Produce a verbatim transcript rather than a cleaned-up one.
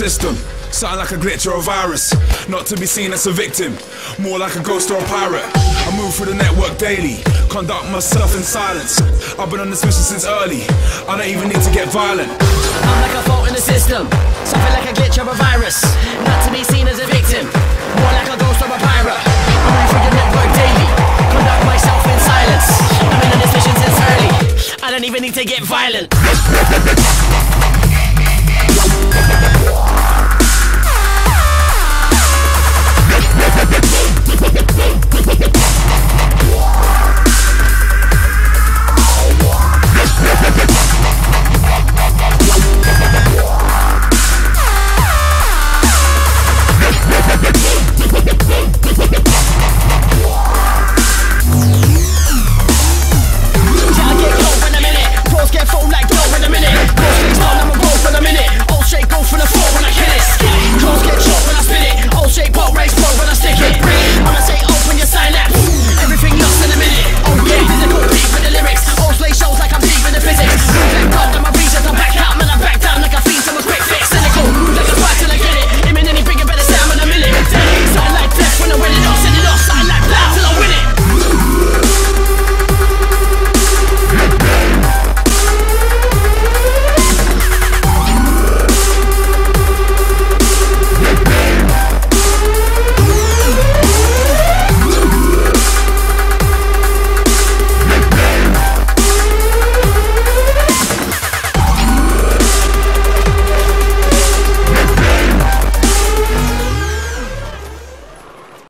system. Something like a glitch or a virus, not to be seen as a victim, more like a ghost or a pirate. I move through the network daily, conduct myself in silence. I've been on this mission since early, I don't even need to get violent. I'm like a fault in the system, something like a glitch or a virus, not to be seen as a victim, more like a ghost or a pirate. I move through the network daily, conduct myself in silence. I've been on this mission since early, I don't even need to get violent.